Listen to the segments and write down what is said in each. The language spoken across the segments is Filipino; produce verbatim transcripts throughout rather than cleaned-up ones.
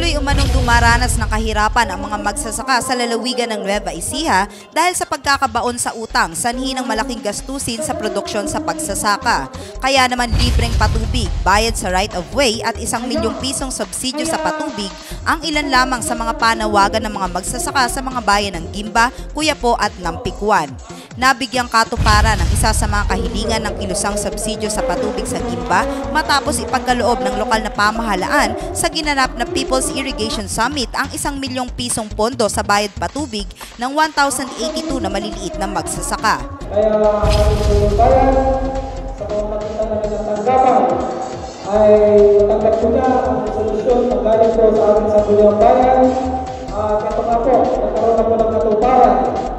Patuloy umanong dumaranas ng kahirapan ang mga magsasaka sa lalawigan ng Nueva Ecija dahil sa pagkakabaon sa utang, sanhi ng malaking gastusin sa produksyon sa pagsasaka. Kaya naman libreng patubig, bayad sa right-of-way at isang milyong pisong subsidyo sa patubig ang ilan lamang sa mga panawagan ng mga magsasaka sa mga bayan ng Gimba, Cuyapo at Nampikwan. Nabigyang katuparan ang isa sa mga kahilingan ng kilusang subsidyo sa patubig sa Gimba matapos ipagkaloob ng lokal na pamahalaan sa ginanap na People's Irrigation Summit ang isang milyong pisong pondo sa bayad patubig ng one thousand eighty-two na maliliit na magsasaka. Kaya ang bayan sa mga makita namin ng tanggapan ay matanggap ko na ang solusyon ng galing po sa amin sa Bulyang Bayan. At ito nga po, nagkaroon na po ng katuparan.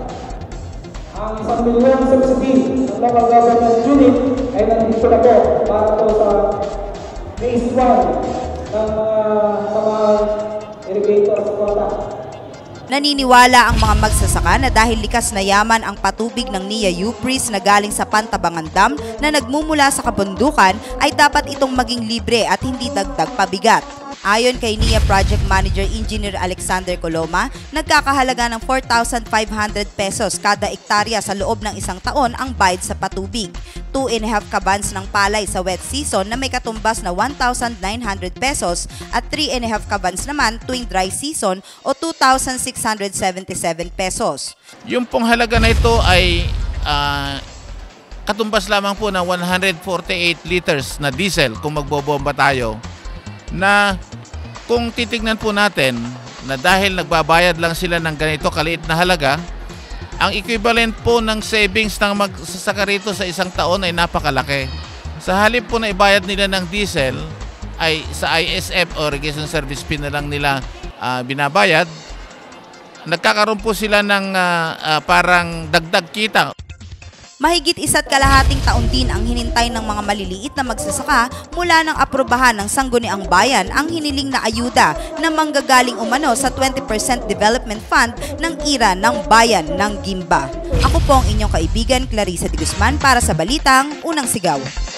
Ang isang milyong subsidy ng local government unit ay nandito na po para po sa phase one ng uh, mga irrigator sa kota. Naniniwala ang mga magsasaka na dahil likas na yaman ang patubig ng Nia Upris na galing sa Pantabangan Dam na nagmumula sa kabundukan ay dapat itong maging libre at hindi dagdag pabigat. Ayon kay N I A Project Manager Engineer Alexander Coloma, nagkakahalaga ng four thousand five hundred pesos kada ektarya sa loob ng isang taon ang bayad sa patubig. two and a half kabans ng palay sa wet season na may katumbas na one thousand nine hundred pesos at three and a half kabans naman tuwing dry season o two thousand six hundred seventy-seven pesos. Yung pong halaga na ito ay uh, katumbas lamang po ng one hundred forty-eight liters na diesel kung magbobomba tayo, na kung titignan po natin na dahil nagbabayad lang sila ng ganito kaliit na halaga, ang equivalent po ng savings ng magsasaka rito sa isang taon ay napakalaki. Sa halip po na ibayad nila ng diesel, ay sa I S F o Irrigation Service Fee na lang nila uh, binabayad, nagkakaroon po sila ng uh, uh, parang dagdag kita. Mahigit isa't kalahating taon din ang hinintay ng mga maliliit na magsasaka mula ng aprobahan ng Sangguniang Bayan ang hiniling na ayuda na manggagaling umano sa twenty percent Development Fund ng I R A ng Bayan ng Gimba. Ako po ang inyong kaibigan Clarissa de Guzman para sa Balitang Unang Sigaw.